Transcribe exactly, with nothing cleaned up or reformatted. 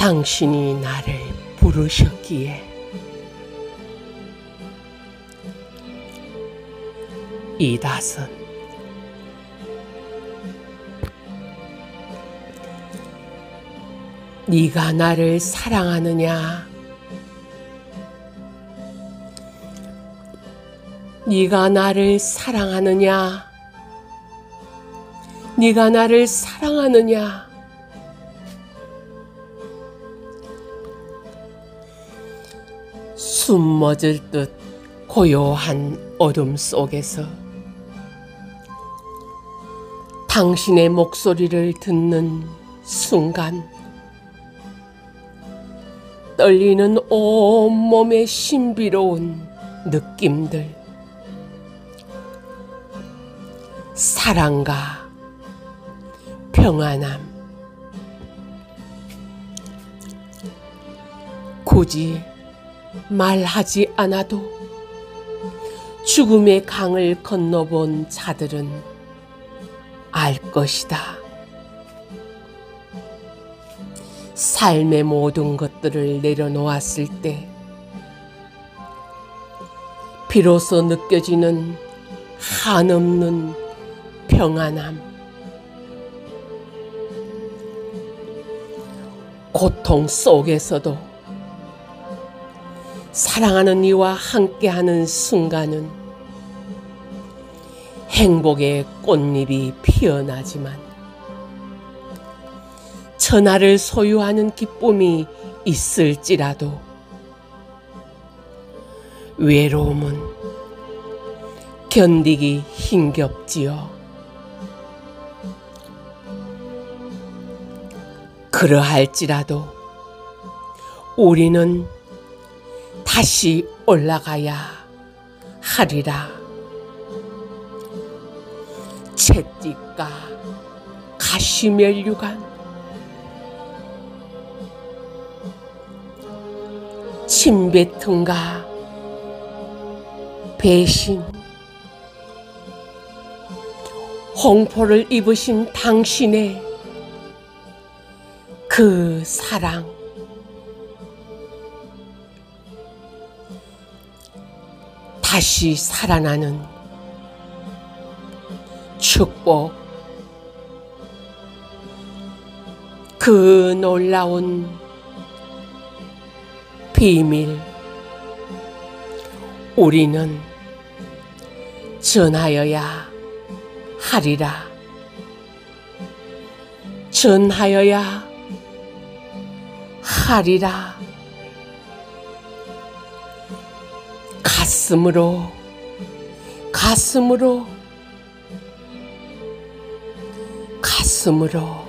당신이 나를 부르셨기에. 이다선. 네가 나를 사랑하느냐? 네가 나를 사랑하느냐? 네가 나를 사랑하느냐? 숨 멎을 듯 고요한 어둠 속에서 당신의 목소리를 듣는 순간 떨리는 온몸의 신비로운 느낌들, 사랑과 평안함, 굳이 말하지 않아도 죽음의 강을 건너본 자들은 알 것이다. 삶의 모든 것들을 내려놓았을 때 비로소 느껴지는 한없는 평안함, 고통 속에서도 사랑하는 이와 함께하는 순간은 행복의 꽃잎이 피어나지만 천하를 소유하는 기쁨이 있을지라도 외로움은 견디기 힘겹지요. 그러할지라도 우리는 다시 올라가야 하리라. 채찍과 가시면류관, 침뱉음과 배신, 홍포를 입으신 당신의 그 사랑, 다시 살아나는 축복, 그 놀라운 비밀, 우리는 전하여야 하리라. 전하여야 하리라. 가슴으로, 가슴으로, 가슴으로